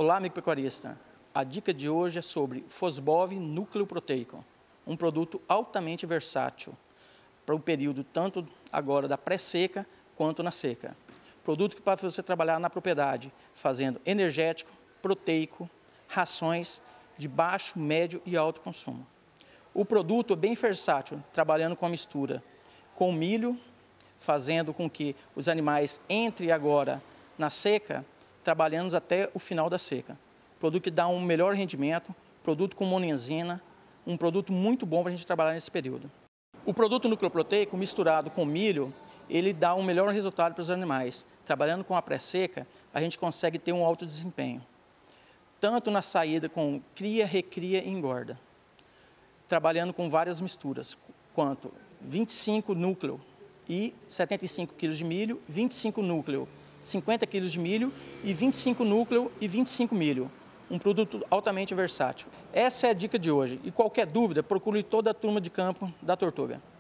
Olá, amigo pecuarista. A dica de hoje é sobre Fosbov Núcleo Proteico, um produto altamente versátil para o período tanto agora da pré-seca quanto na seca. Produto que para você trabalhar na propriedade, fazendo energético, proteico, rações de baixo, médio e alto consumo. O produto é bem versátil, trabalhando com a mistura com milho, fazendo com que os animais entrem agora na seca, trabalhando até o final da seca. Produto que dá um melhor rendimento, produto com monenzina, um produto muito bom para a gente trabalhar nesse período. O produto nucleoproteico misturado com milho, ele dá um melhor resultado para os animais. Trabalhando com a pré-seca, a gente consegue ter um alto desempenho. Tanto na saída com cria, recria e engorda. Trabalhando com várias misturas, quanto 25 núcleo e 75 kg de milho, 25 núcleo, 50 kg de milho e 25 núcleo e 25 milho. Um produto altamente versátil. Essa é a dica de hoje. E qualquer dúvida, procure toda a turma de campo da Tortuga.